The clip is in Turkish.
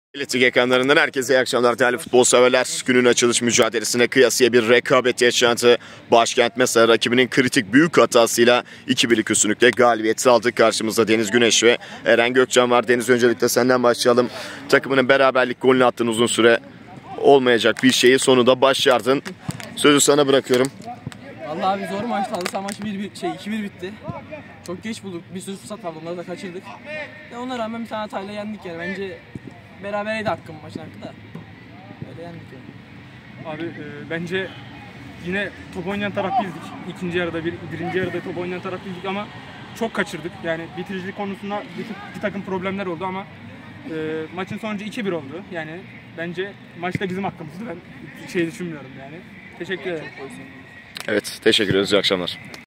Lig ekranlarından herkese iyi akşamlar değerli futbol severler. Günün açılış mücadelesine kıyasıya bir rekabet yaşandı. Başkent mesela rakibinin kritik büyük hatasıyla 2-1'lik üstünlükle galibiyeti aldı. Karşımızda Deniz Güneş ve Eren Gökcan var. Deniz, öncelikle senden başlayalım. Takımının beraberlik golünü attın, uzun süre olmayacak bir şeyi sonunda başardın. Sözü sana bırakıyorum. Vallahi bir zor maçtı. Halı saha maçı 2-1 bitti. Çok geç bulduk. Bir sürü fırsat vardı. Onları da kaçırdık. Ona rağmen bir tane hatayla yendik yani. Bence berabereydi hakkım maçın hakkı da. Öyle yendik yani. Abi bence yine top oynayan taraf bizdik. İkinci yarıda birinci yarıda top oynayan taraf bizdik ama çok kaçırdık. Yani bitiricilik konusunda bir takım problemler oldu ama maçın sonucu 2-1 oldu. Yani bence maçta bizim hakkımızdı. Ben düşünmüyorum yani. Teşekkür ederim. Evet, teşekkür ederiz. İyi akşamlar.